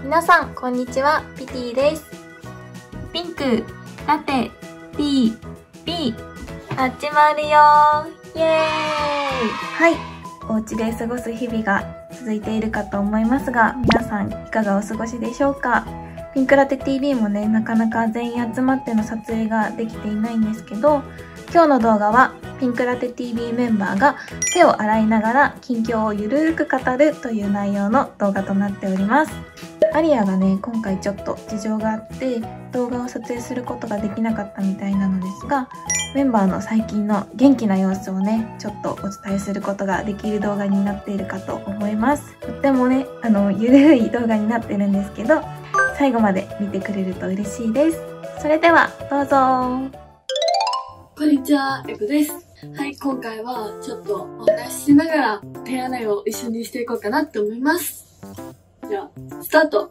皆さんこんにちは、ピティです。ピンク、ラテ、T、B、始まるよーイエーイ。はい、お家で過ごす日々が続いているかと思いますが、皆さんいかがお過ごしでしょうか。ピンクラテ TV もね、なかなか全員集まっての撮影ができていないんですけど、今日の動画はピンクラテ TV メンバーが手を洗いながら近況をゆるーく語るという内容の動画となっております。アリアがね、今回ちょっと事情があって動画を撮影することができなかったみたいなのですが、メンバーの最近の元気な様子をね、ちょっとお伝えすることができる動画になっているかと思います。とってもね、ゆるい動画になってるんですけど、最後まで見てくれると嬉しいです。それではどうぞ。 こんにちは、エコです。はい、今回はちょっとお話ししながら手洗いを一緒にしていこうかなって思います。じゃあ、スタート。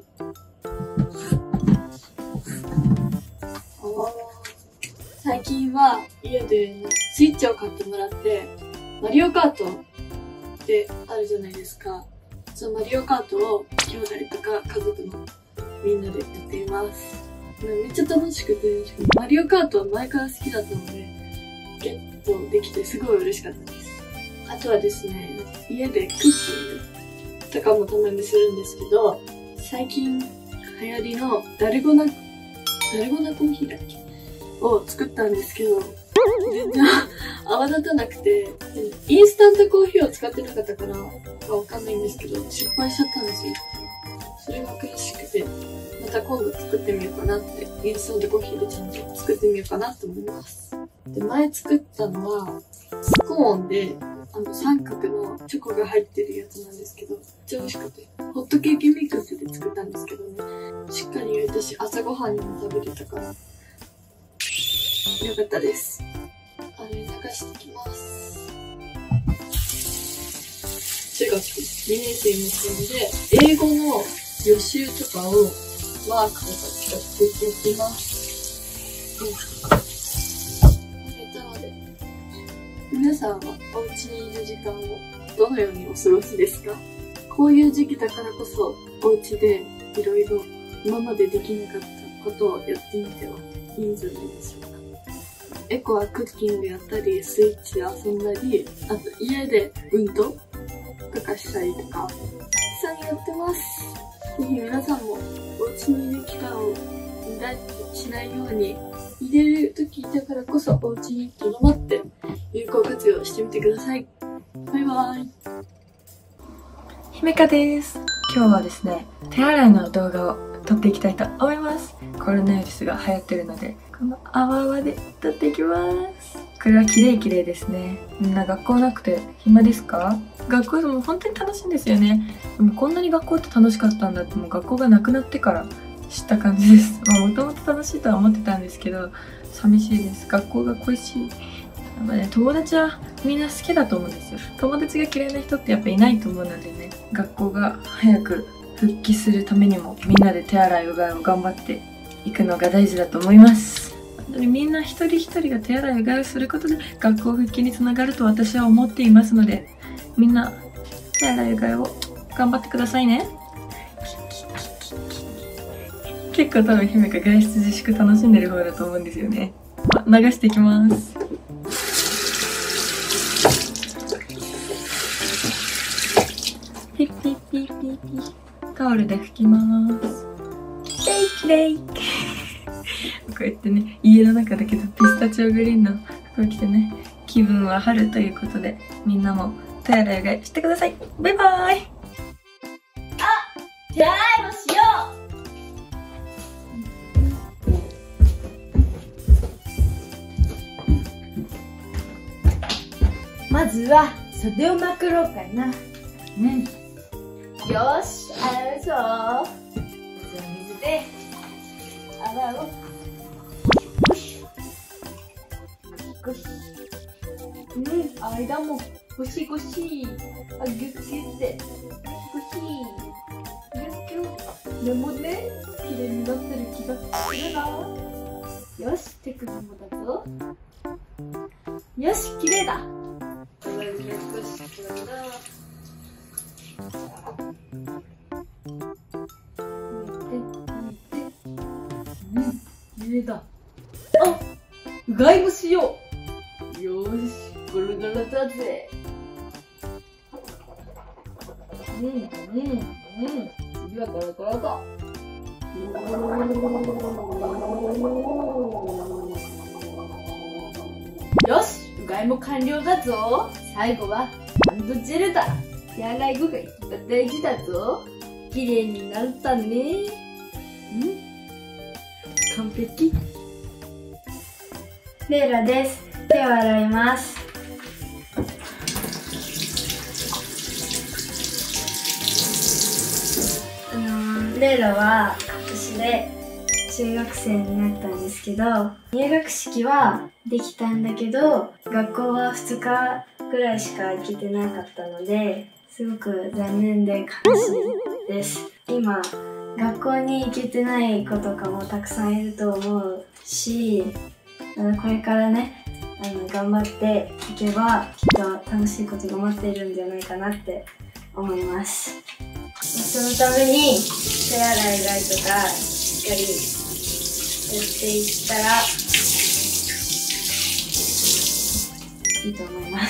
最近は家でスイッチを買ってもらって、マリオカートってあるじゃないですか。そのマリオカートを兄弟とか家族のみんなでやっています。めっちゃ楽しくて、マリオカートは前から好きだったので、ゲットできてすごい嬉しかったです。あとはですね、家でクッキングとかもたまにするんですけど、最近流行りのダルゴナコーヒーだっけを作ったんですけど、全然泡立たなくて、インスタントコーヒーを使ってなかったからかわかんないんですけど、失敗しちゃったんですよ。それが悔しくて、また今度作ってみようかなって、インスタントコーヒーでちゃんと作ってみようかなと思います。で、前作ったのは、スコーンで、三角のチョコが入ってるやつなんですけど、めっちゃ美味しくて、ホットケーキミックスで作ったんですけどね、しっかり焼いたし、朝ごはんにも食べれたから、よかったです。流していきます。中学2年生の子で、英語の予習とかをマークとか使ってやっています。なので、皆さんはお家にいる時間をどのようにお過ごしですか？こういう時期だからこそ、お家でいろいろ今までできなかったことをやってみてはいいんじゃないでしょうか。エコはクッキングやったり、スイッチで遊んだり、あと家で運動とかしたりとか、たくさんやってます。ぜひ皆さんもお家にいる期間を無駄にしないように、入れる時だからこそお家にとどまって有効活用してみてください。バイバイ。 姫香です。今日はですね、手洗いの動画を撮っていきたいと思います。コロナウイルスが流行ってるので、この泡々で撮っていきます。これは綺麗ですね。みんな学校なくて暇ですか？学校でも本当に楽しいんですよね。でもこんなに学校って楽しかったんだって、もう学校がなくなってから知った感じです。もともと楽しいとは思ってたんですけど、寂しいです。学校が恋しい。友達はみんな好きだと思うんですよ。友達が嫌いな人ってやっぱいないと思うのでね、学校が早く復帰するためにもみんなで手洗いうがいを頑張っていくのが大事だと思います。本当にみんな一人一人が手洗いうがいをすることで学校復帰につながると私は思っていますので、みんな手洗いうがいを頑張ってくださいね。結構多分姫が外出自粛楽しんでる方だと思うんですよね。流していきます。ピッピッピッピッピッ、タオルで拭きます。きれいこうやってね、家の中だけどピスタチオグリーンの服を着てね、気分は春ということで、みんなも手洗いうがいしてください。バイバーイ。 手洗いをしよう。まずは袖をまくろうかな。よし、洗うぞ。水で泡をゴシゴシ。間もゴシゴシ。ギュッギュッてゴシゴシ。目もね、綺麗になってる気がするな。よし、手首もだぞ。よし、綺麗だ。 れだ。あ、うがいもしよう。よーし、ゴロゴロだぜ。次はゴロゴロだ。よし、うがいも完了だぞ。最後はハンドジェルだ。手洗い後が一番大事だぞ。綺麗になったね。完璧。 レイラです。手を洗います。レイラは今年で中学生になったんですけど、入学式はできたんだけど、学校は2日ぐらいしか行けてなかったので、すごく残念で悲しいです。今、学校に行けてない子とかもたくさんいると思うし、これからね、頑張っていけばきっと楽しいことが待っているんじゃないかなって思います。そのために手洗いうがいとかしっかりやっていったらいいと思います。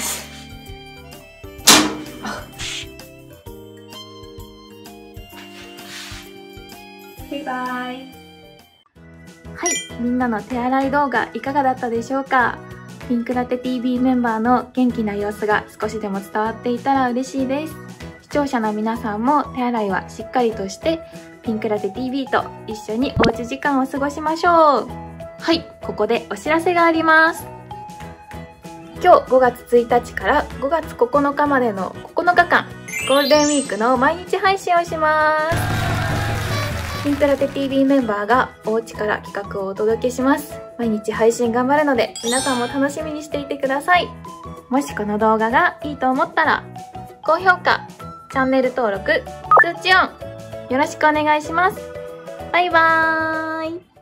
バイバイ。 はい、みんなの手洗い動画いかがだったでしょうか。ピンクラテ TV メンバーの元気な様子が少しでも伝わっていたら嬉しいです。視聴者の皆さんも手洗いはしっかりとしてピンクラテ TV と一緒におうち時間を過ごしましょう。はい、ここでお知らせがあります。今日5月1日から5月9日までの9日間ゴールデンウィークの毎日配信をします。ピンクラテ TV メンバーがお家から企画をお届けします。毎日配信頑張るので皆さんも楽しみにしていてください。もしこの動画がいいと思ったら高評価、チャンネル登録、通知オンよろしくお願いします。バイバーイ。